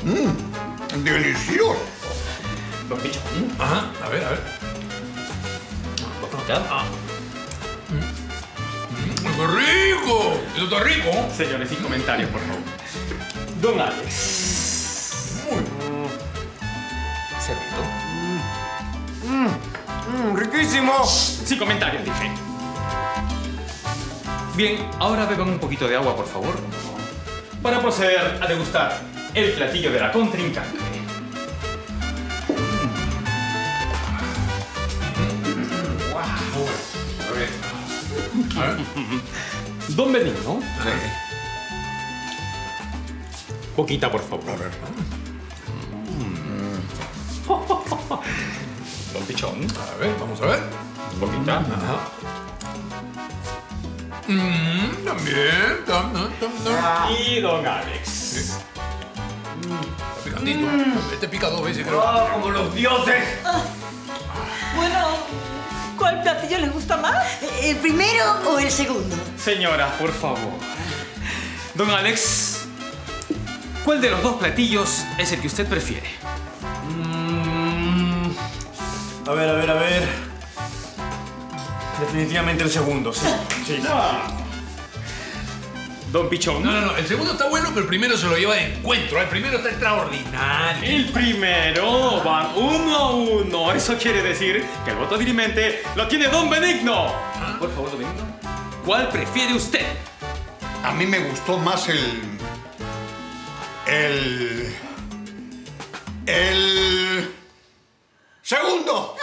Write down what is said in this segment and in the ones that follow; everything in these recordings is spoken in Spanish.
Delicioso. Don Pichón. Ajá, a ver. ¡Qué rico! ¿Eso está rico? Señores, sin comentarios, por favor. Don Alex. Servido. Riquísimo. Sin comentarios, dije. Bien, ahora beban un poquito de agua, por favor, para proceder a degustar el platillo de la contrincante. A ver. Don Benigno. Poquita, por favor. A ver. Don Pichón. A ver, vamos a ver. Poquita. Ajá. También. Y don Alex. Está picantito. Este pica 2 veces, creo. Como los dioses. Bueno, ¿cuál platillo les gusta más? ¿El primero o el segundo? Señora, por favor. Don Alex, ¿cuál de los dos platillos es el que usted prefiere? A ver. Definitivamente el segundo, sí. Don Pichón. No. El segundo está bueno, pero el primero se lo lleva de encuentro. El primero está extraordinario. El primero van 1-1. Eso quiere decir que el voto dirimente lo tiene Don Benigno. Por favor, Don Benigno, ¿cuál prefiere usted? A mí me gustó más el segundo.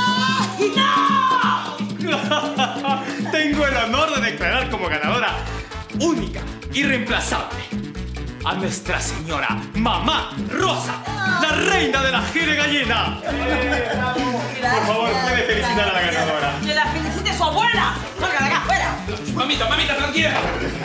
Tengo el honor de declarar como ganadora única, irreemplazable, a Nuestra Señora Mamá Rosa, la reina de la jere gallina. Por favor, puede felicitar a la ganadora. ¡Que la felicite su abuela! ¡Salga de acá, fuera! Mamita, tranquila.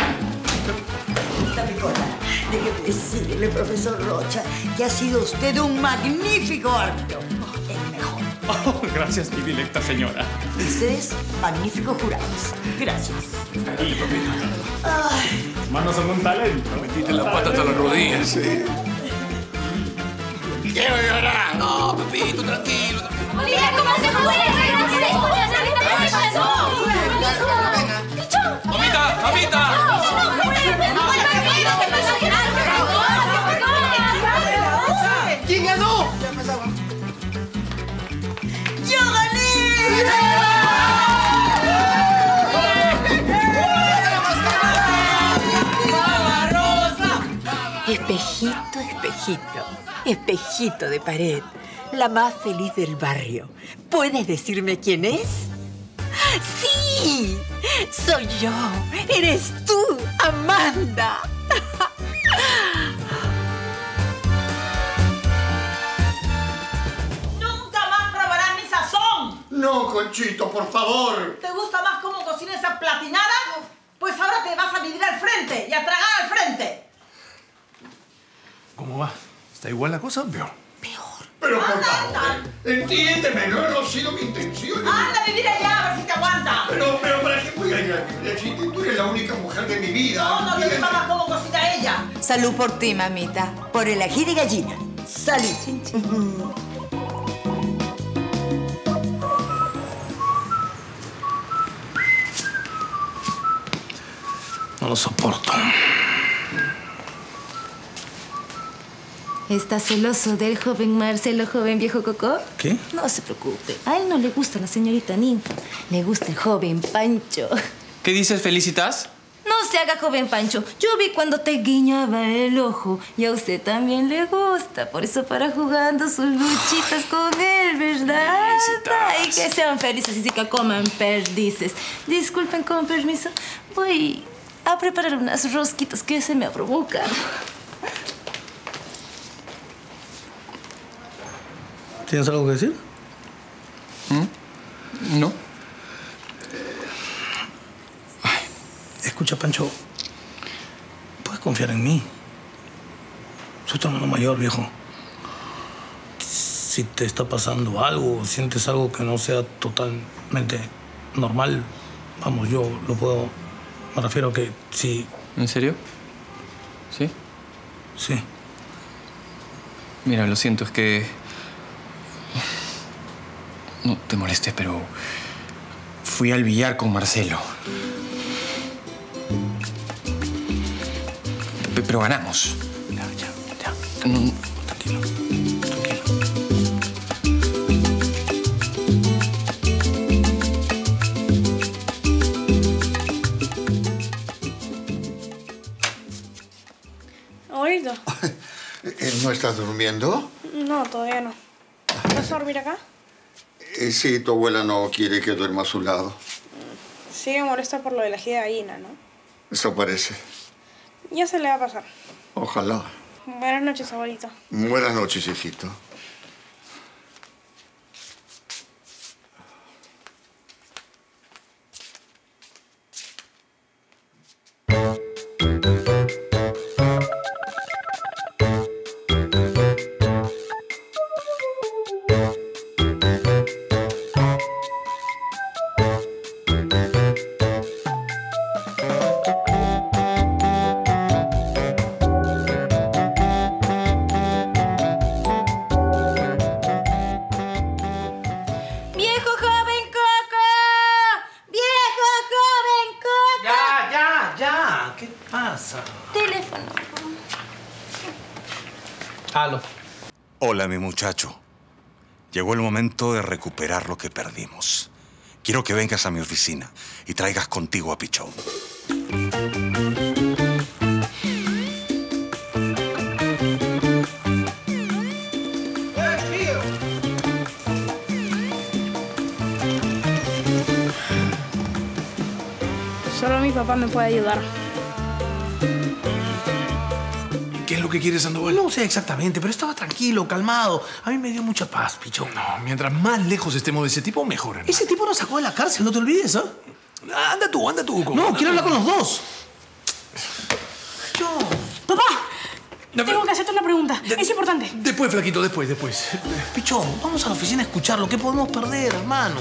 Esta picona, déjeme decirle, profesor Rocha, que ha sido usted un magnífico árbitro. El mejor. Oh, gracias, mi directa señora. Ustedes, magníficos jurados. Gracias. Y papita. Manos son un talento. Metiste la pata hasta las rodillas. Sí. Quiero llorar. No, papito, tranquilo. Mira cómo se fue. ¿Qué pasó? ¡Pichón! ¡Mamita! ¿Quién ganó? ¡Yo gané! Espejito de pared, la más feliz del barrio. ¿Puedes decirme quién es? ¡Sí! ¡Soy yo! ¡Eres tú, Amanda! ¡Nunca más probarás mi sazón! No, Conchito, por favor. ¿Te gusta más cómo cocina esa platinada? Pues ahora te vas a vivir al frente y a tragar al frente. ¿Cómo va? ¿Está igual la cosa o peor? Pero por favor, entiéndeme, no ha sido mi intención. ¡Anda a vivir allá, a ver si te aguanta! Pero ¿para qué voy a ir a vivir allí? Tú eres la única mujer de mi vida. No, te gusta más cómo cocina ella. Salud por ti, mamita. Por el ají de gallina. Salud. No lo soporto. ¿Está celoso del joven Marcelo, joven viejo Cocó? ¿Qué? No se preocupe. A él no le gusta la señorita Ninfa. Le gusta el joven Pancho. ¿Qué dices, Felicitas? No se haga joven Pancho. Yo vi cuando te guiñaba el ojo. Y a usted también le gusta. Por eso para jugando sus luchitas con él, ¿verdad? Felicitas. Ay, que sean felices y que coman perdices. Disculpen, con permiso. Voy a preparar unas rosquitas que se me provocan. ¿Tienes algo que decir? No. Escucha, Pancho. Puedes confiar en mí. Soy tu hermano mayor, viejo. Si te está pasando algo, sientes algo que no sea totalmente normal, vamos, yo lo puedo... Me refiero a que si... ¿En serio? ¿Sí? Sí. Mira, lo siento, es que... No te molestes, pero... Fui al billar con Marcelo. Pero ganamos. Ya. No, tranquilo. Abuelito. ¿No estás durmiendo? No, todavía no. ¿Vas a dormir acá? Sí, tu abuela no quiere que duerma a su lado. Sigue molesta por lo de la ají de gallina, ¿no? Eso parece. Ya se le va a pasar. Ojalá. Buenas noches, abuelito. Buenas noches, hijito. Teléfono. Aló. Hola, mi muchacho. Llegó el momento de recuperar lo que perdimos. Quiero que vengas a mi oficina y traigas contigo a Pichón. Solo mi papá me puede ayudar. ¿Qué es lo que quiere Sandoval? No sé exactamente, pero estaba tranquilo, calmado. A mí me dio mucha paz, Pichón. No, mientras más lejos estemos de ese tipo, mejor, hermano. Ese tipo nos sacó de la cárcel, no te olvides, ¿ah? Anda tú. No, quiero hablar con los dos. Pichón. ¡Papá! Tengo que hacerte una pregunta. Es importante. Después, flaquito, después. Pichón, vamos a la oficina a escucharlo. ¿Qué podemos perder, hermano?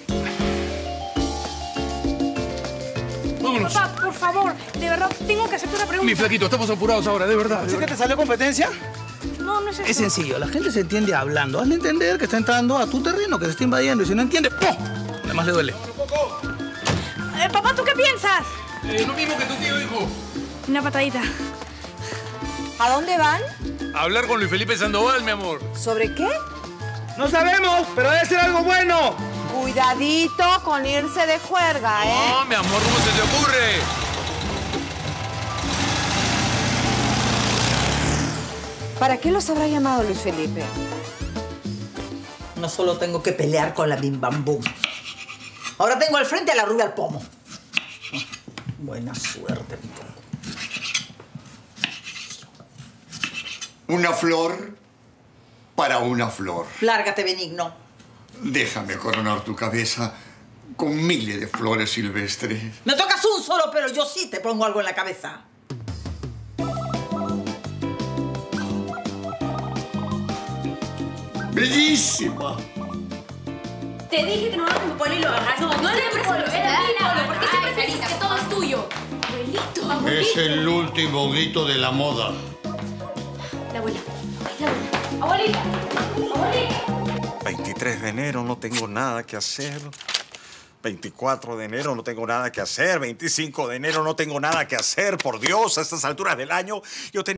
Vámonos. Papá, por favor, de verdad, tengo que hacerte una pregunta. Mi flaquito, estamos apurados ahora, de verdad. ¿Pensé que te salió competencia? No, no es eso. Es sencillo, la gente se entiende hablando. Hazle entender que está entrando a tu terreno, que se está invadiendo. Y si no entiende, ¡pum! Además le duele. Papá, ¿tú qué piensas? Lo mismo que tu tío, hijo. Una patadita. ¿A dónde van? A hablar con Luis Felipe Sandoval, mi amor. ¿Sobre qué? No sabemos, pero debe ser algo bueno. Cuidadito con irse de juerga, ¿eh? No, mi amor, ¿cómo se te ocurre? ¿Para qué los habrá llamado Luis Felipe? No solo tengo que pelear con la Bim Bam Boom. Ahora tengo al frente a la rubia al pomo. Buena suerte, mi pomo. Una flor para una flor. Lárgate, Benigno. Déjame coronar tu cabeza con miles de flores silvestres. Me tocas un solo, pero yo sí te pongo algo en la cabeza. ¡Bellísima! Te dije que no hagas mi polo y lo agarraste. No, no le prestes. Era mi polo. ¿Por qué siempre dices que todo es tuyo? Abuelito. Es el último grito de la moda. La abuela. Abuelita. Abuelita. 23 de enero no tengo nada que hacer. 24 de enero no tengo nada que hacer. 25 de enero no tengo nada que hacer. Por Dios, a estas alturas del año yo tenía...